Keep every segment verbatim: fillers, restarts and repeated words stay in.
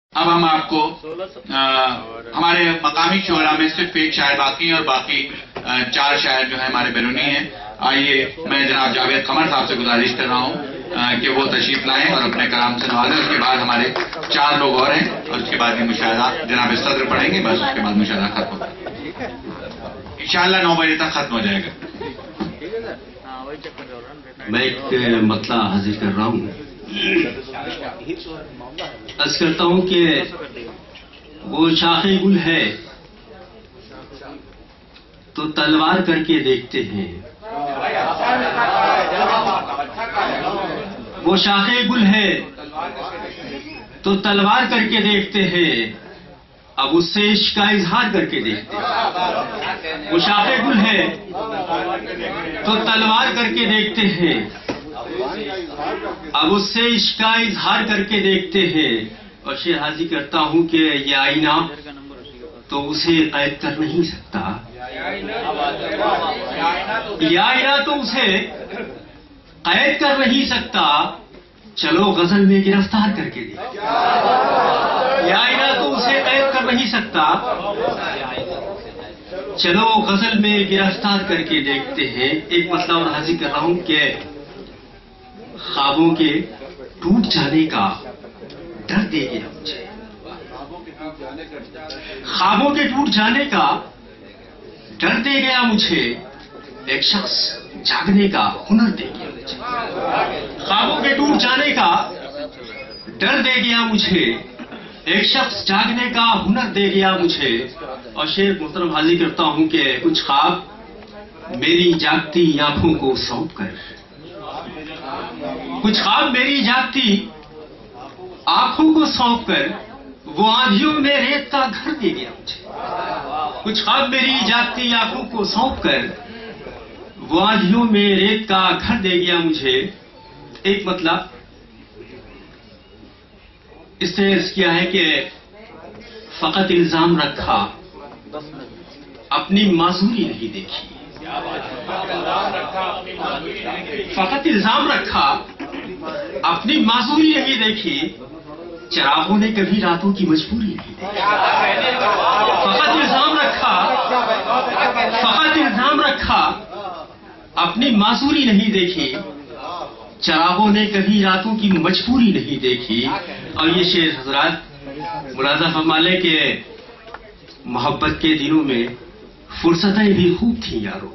اب ہم آپ کو ہمارے مقامی شعراء میں صرف ایک شاعر باقی ہیں اور باقی چار شاعر جو ہیں ہمارے بیرونی ہیں. آئیے میں جناب جاوید قمر صاحب سے گزارش کر رہا ہوں کہ وہ تشریف لائیں اور اپنے کلام سے نوازیں. اس کے بعد ہمارے چار لوگ اور ہیں اور اس کے بعد یہ مشاہدہ جناب صدر پڑھیں گے. بس اس کے بعد مشاہدہ ختم ہوگا. انشاءاللہ نو بجے تک ختم ہو جائے گا. میں ایک مطلع حاضر کر رہا ہوں. عرض کرتا ہوں کہ وہ شاخ گل ہے تو تلوار کر کے دیکھتے ہیں. وہ شاخ گل ہے تو تلوار کر کے دیکھتے ہیں. اب اس سے عشق کا اظہار کر کے دیکھتے ہیں. وہ شاخ گل ہے تو تلوار کر کے دیکھتے ہیں. اب اس سے عشق کا اظہار کر کے دیکھتے ہیں. اور شعر حاضر کرتا ہوں کہ یہ آئینہ تو اسے قید کر نہیں سکتا. یہ آئینہ تو اسے قید کر نہیں سکتا. چلو غزل میں گرفتار کر کے دیکھتے ہیں. یہ آئینہ تو اسے قید کر نہیں سکتا. چلو غزل میں گرفتار کر کے دیکھتے ہیں. ایک مسئلہ اور حاضر کر رہا ہوں کہ خوابوں کے ٹوٹ جانے کا ڈر دے گیا مجھے. خوابوں کے ٹوٹ جانے کا ڈر دے گیا مجھے. ایک شخص جاگنے کا ہنر دے گیا مجھے. خوابوں کے ٹوٹ جانے کا ڈر دے گیا مجھے. ایک شخص جاگنے کا ہنر دے گیا مجھے. اور شعر محترم حاضر کرتا ہوں کہ کچھ خواب میری جاگتی آنکھوں کو سونپ کر کچھ خواب میری جاگتی آنکھوں کو سونپ کر وہ آندھیوں میں ریت کا گھر دے گیا مجھے. کچھ خواب میری جاگتی آنکھوں کو سونپ کر وہ آندھیوں میں ریت کا گھر دے گیا مجھے. ایک مطلب اس نے عرض کیا ہے کہ فقط الزام رکھا اپنی معذوری نہیں دیکھی. فقط الزام رکھا اپنی معذوری نہیں دیکھی. چراغوں نے کبھی راتوں کی مجبوری نہیں دیکھی. فقط الزام رکھا فقط الزام رکھا اپنی معذوری نہیں دیکھی. چراغوں نے کبھی راتوں کی مجبوری نہیں دیکھی. اور یہ شعر حضرات ملاحظہ فرما لیں کہ محبت کے دنوں میں فرصتیں بھی خوب تھیں یارو.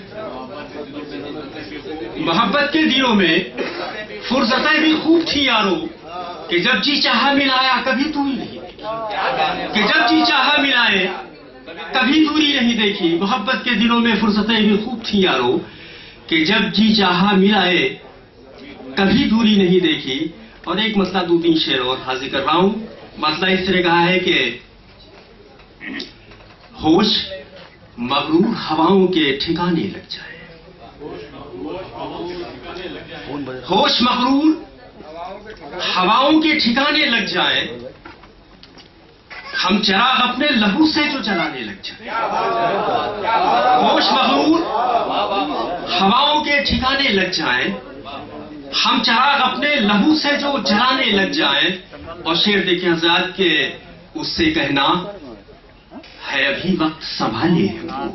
محبت کے دنوں میں فرصتیں بھی خوب تھیں یارو. کہ جب جی چاہا ملایا کبھی دوری نہیں دیکھی. کہ جب جی چاہا ملائے کبھی دوری نہیں دیکھی. محبت کے دنوں میں فرصتیں بھی خوب تھیں یارو. کہ جب جی چاہا ملائے کبھی دوری نہیں دیکھی. اور ایک مسئلہ دو تین شعر اور حاضر کر رہا ہوں. مسئلہ اس طرح کہا ہے کہ ہوش مغرور ہواؤں کے ٹھکانے لگ جائے. ہوش مغرور ہواؤں کے ٹھکانے لگ جائیں. ہم چراغ اپنے لہو سے جو جلانے لگ جائیں. ہوش مغرور ہواؤں کے ٹھکانے لگ جائیں. ہم چراغ اپنے لہو سے جو جلانے لگ جائیں. اور شعر دیکھیں حضرات کہ اس سے کہنا ہے ابھی وقت سنبھالے.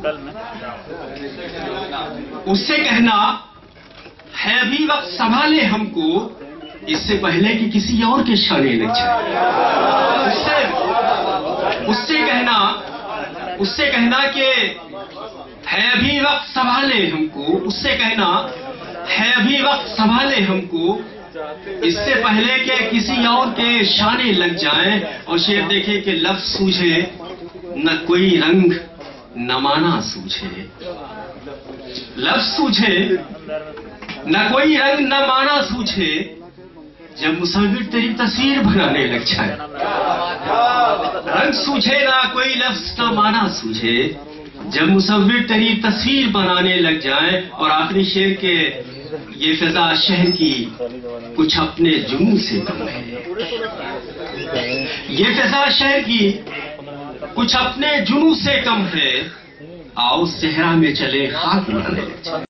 اس سے کہنا ہے ابھی وقت سنبھالے ہم کو. اس سے پہلے کہ کسی اور کے شانے لگ جائے. اس سے اس سے کہنا اس سے کہنا کہ ہے ابھی وقت سنبھالے ہم کو. اس سے کہنا ہے ابھی وقت سنبھالے ہم کو. اس سے پہلے کہ کسی اور کے شانے لگ جائیں. اور شعر دیکھیں کہ لفظ سوجھے نہ کوئی رنگ نہ مانا سوجھے. لفظ سوجھے نہ کوئی رنگ نہ مانا سوجھے. جب مصور تیری تصویر بنانے لگ جائے. رنگ سوجھے نہ کوئی لفظ نہ مانا سوجھے. جب مصور تیری تصویر بنانے لگ جائیں. اور آخری شعر کے یہ فضا شہر کی کچھ اپنے جنون سے کم ہے. یہ فضا شہر کی کچھ اپنے جنون سے کم ہے. آؤ صحرا میں چلے خاک اڑانے لگ جائیں.